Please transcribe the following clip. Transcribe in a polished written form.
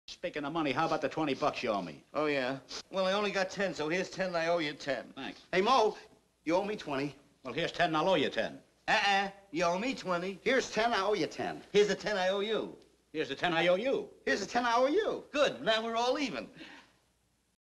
Speaking of money, how about the $20 you owe me? Oh, yeah? Well, I only got 10, so here's 10 and I owe you 10. Thanks. Hey, Mo, you owe me 20. Well, here's 10 and I'll owe you 10. You owe me 20. Here's 10, I owe you 10. Here's the 10 I owe you. Here's the 10 I owe you. Here's the 10 I owe you. Good, now we're all even.